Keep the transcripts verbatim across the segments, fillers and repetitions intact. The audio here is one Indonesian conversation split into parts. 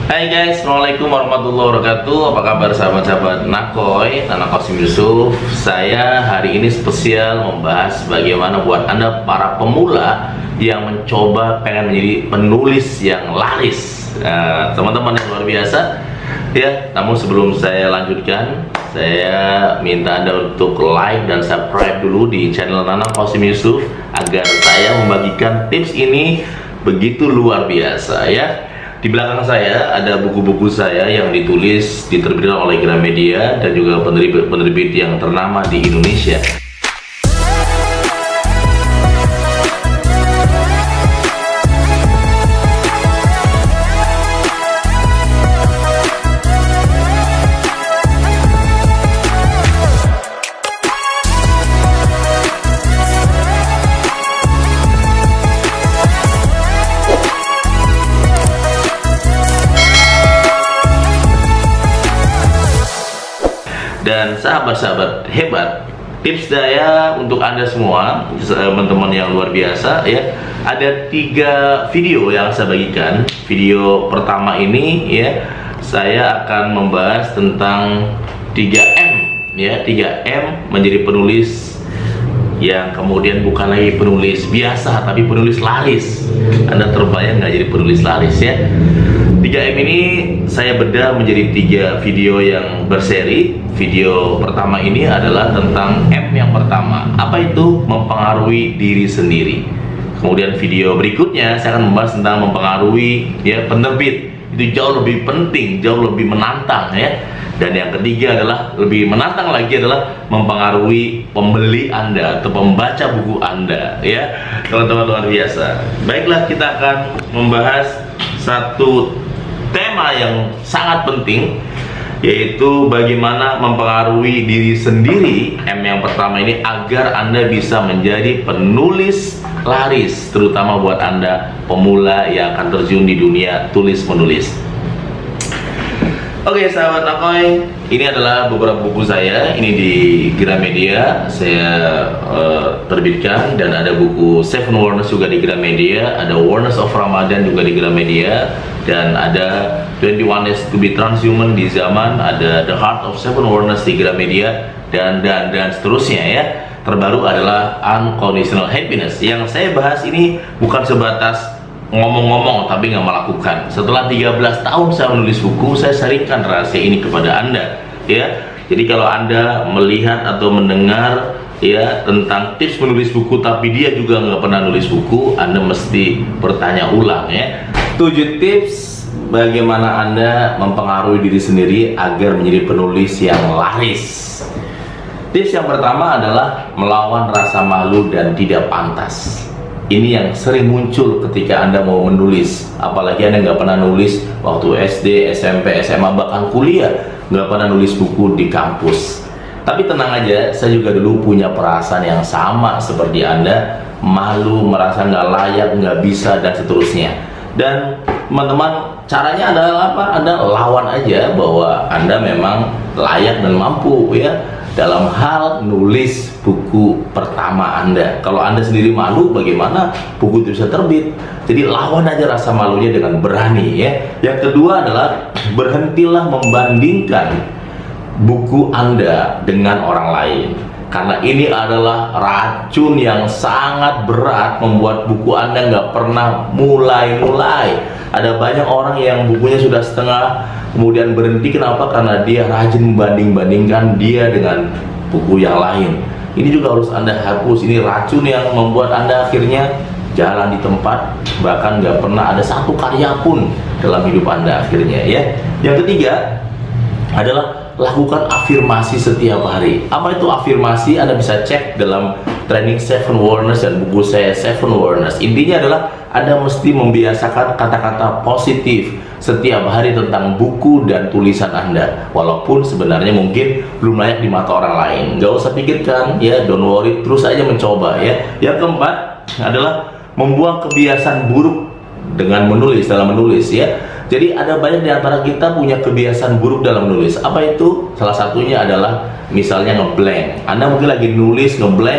Hai guys, Assalamualaikum warahmatullahi wabarakatuh. Apa kabar sahabat-sahabat Nakoy, Nana Qasim Yusuf. Saya hari ini spesial membahas bagaimana buat Anda para pemula yang mencoba pengen menjadi penulis yang laris. Nah, teman-teman yang luar biasa ya. Namun sebelum saya lanjutkan, saya minta Anda untuk like dan subscribe dulu di channel Nana Qasim Yusuf agar saya membagikan tips ini begitu luar biasa ya. Di belakang saya ada buku-buku saya yang ditulis, diterbitkan oleh Gramedia dan juga penerbit-penerbit yang ternama di Indonesia. Dan sahabat-sahabat hebat, tips saya untuk Anda semua, teman-teman yang luar biasa ya, ada tiga video yang saya bagikan. Video pertama ini ya, saya akan membahas tentang tiga M ya, tiga M menjadi penulis yang kemudian bukan lagi penulis biasa tapi penulis laris. Anda terbayang nggak jadi penulis laris ya? tiga M ini saya bedah menjadi tiga video yang berseri. Video pertama ini adalah tentang M yang pertama, apa itu mempengaruhi diri sendiri. Kemudian video berikutnya saya akan membahas tentang mempengaruhi ya penerbit. Itu jauh lebih penting, jauh lebih menantang ya. Dan yang ketiga adalah lebih menantang lagi adalah mempengaruhi pembeli Anda atau pembaca buku Anda ya. Teman-teman luar biasa. Baiklah, kita akan membahas satu tema yang sangat penting, yaitu bagaimana mempengaruhi diri sendiri, M yang pertama ini, agar Anda bisa menjadi penulis laris, terutama buat Anda pemula yang akan terjun di dunia tulis menulis. Oke sahabat Nakoy, ini adalah beberapa buku saya, ini di Gramedia saya uh, terbitkan, dan ada buku Seven Warners juga di Gramedia, ada Warners of Ramadan juga di Gramedia, dan ada twenty-one Days to be Transhuman di Zaman, ada The Heart of Seven Warners di Gramedia, dan dan dan seterusnya ya. Terbaru adalah Unconditional Happiness. Yang saya bahas ini bukan sebatas ngomong-ngomong tapi nggak melakukan. Setelah tiga belas tahun saya menulis buku, saya sharingkan rahasia ini kepada Anda ya. Jadi kalau Anda melihat atau mendengar ya tentang tips menulis buku tapi dia juga nggak pernah nulis buku, Anda mesti bertanya ulang ya. Tujuh tips bagaimana Anda mempengaruhi diri sendiri agar menjadi penulis yang laris. Tips yang pertama adalah melawan rasa malu dan tidak pantas. Ini yang sering muncul ketika Anda mau menulis, apalagi Anda nggak pernah nulis waktu S D, S M P, S M A, bahkan kuliah, nggak pernah nulis buku di kampus. Tapi tenang aja, saya juga dulu punya perasaan yang sama seperti Anda, malu, merasa nggak layak, nggak bisa, dan seterusnya. Dan teman-teman, caranya adalah apa? Anda lawan aja bahwa Anda memang layak dan mampu ya dalam hal nulis buku pertama Anda. Kalau Anda sendiri malu, bagaimana buku itu bisa terbit? Jadi lawan aja rasa malunya dengan berani ya. Yang kedua adalah berhentilah membandingkan buku Anda dengan orang lain, karena ini adalah racun yang sangat berat membuat buku Anda nggak pernah mulai-mulai. Ada banyak orang yang bukunya sudah setengah kemudian berhenti. Kenapa? Karena dia rajin membanding-bandingkan dia dengan buku yang lain. Ini juga harus Anda hapus. Ini racun yang membuat Anda akhirnya jalan di tempat, bahkan nggak pernah ada satu karya pun dalam hidup Anda akhirnya ya. Yang ketiga adalah lakukan afirmasi setiap hari. Apa itu afirmasi? Anda bisa cek dalam training Seven Warners dan buku saya Seven Warners. Intinya adalah Anda mesti membiasakan kata-kata positif setiap hari tentang buku dan tulisan Anda, walaupun sebenarnya mungkin belum layak di mata orang lain. Gak usah pikirkan ya, don't worry, terus aja mencoba ya. Yang keempat adalah membuang kebiasaan buruk dengan menulis, dalam menulis ya. Jadi ada banyak di antara kita punya kebiasaan buruk dalam menulis. Apa itu? Salah satunya adalah misalnya ngeblank. Anda mungkin lagi nulis ngeblank,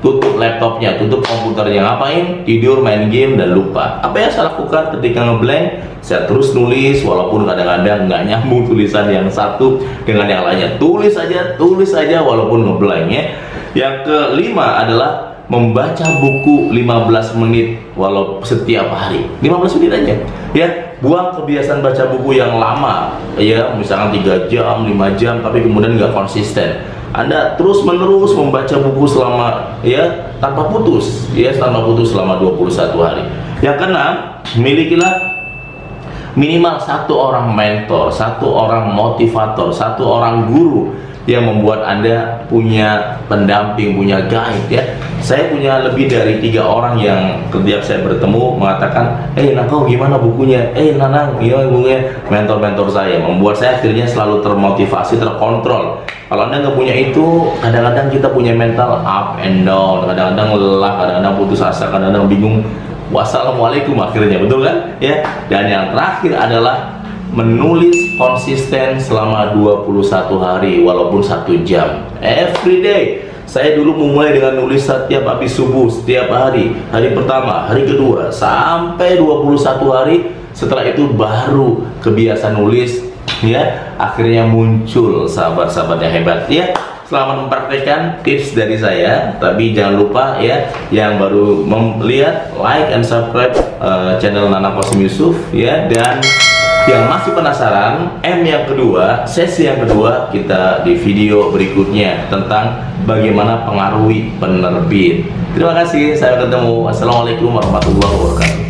tutup laptopnya, tutup komputernya, ngapain? Tidur, main game, dan lupa. Apa yang saya lakukan ketika ngeblank? Saya terus nulis, walaupun kadang-kadang nggak nyambung tulisan yang satu dengan yang lainnya. Tulis aja, tulis aja, walaupun ngeblank ya. Yang kelima adalah membaca buku lima belas menit walau setiap hari. lima belas menit aja ya. Buang kebiasaan baca buku yang lama ya, misalkan tiga jam, lima jam, tapi kemudian nggak konsisten. Anda terus menerus membaca buku selama ya tanpa putus ya, tanpa putus selama dua puluh satu hari. Yang keenam, milikilah minimal satu orang mentor, satu orang motivator, satu orang guru yang membuat Anda punya pendamping, punya guide ya. Saya punya lebih dari tiga orang yang setiap saya bertemu mengatakan, eh nah kau gimana bukunya? Eh Nanang gimana bukunya? Mentor-mentor saya membuat saya akhirnya selalu termotivasi, terkontrol. Kalau Anda nggak punya itu, kadang-kadang kita punya mental up and down, kadang-kadang lelah, kadang-kadang putus asa, kadang-kadang bingung. Wassalamualaikum akhirnya, betul kan? Ya. Dan yang terakhir adalah menulis konsisten selama dua puluh satu hari walaupun satu jam every day. Saya dulu memulai dengan nulis setiap habis subuh, setiap hari. Hari pertama, hari kedua, sampai dua puluh satu hari. Setelah itu baru kebiasaan nulis ya, akhirnya muncul sahabat-sahabat yang hebat ya. Selamat mempraktekkan tips dari saya. Tapi jangan lupa ya, yang baru melihat, like and subscribe uh, channel Nanang Qasim Yusuf ya. Dan yang masih penasaran, M yang kedua, sesi yang kedua, kita di video berikutnya tentang bagaimana pengaruhi penerbit. Terima kasih, saya ketemu. Assalamualaikum warahmatullahi wabarakatuh.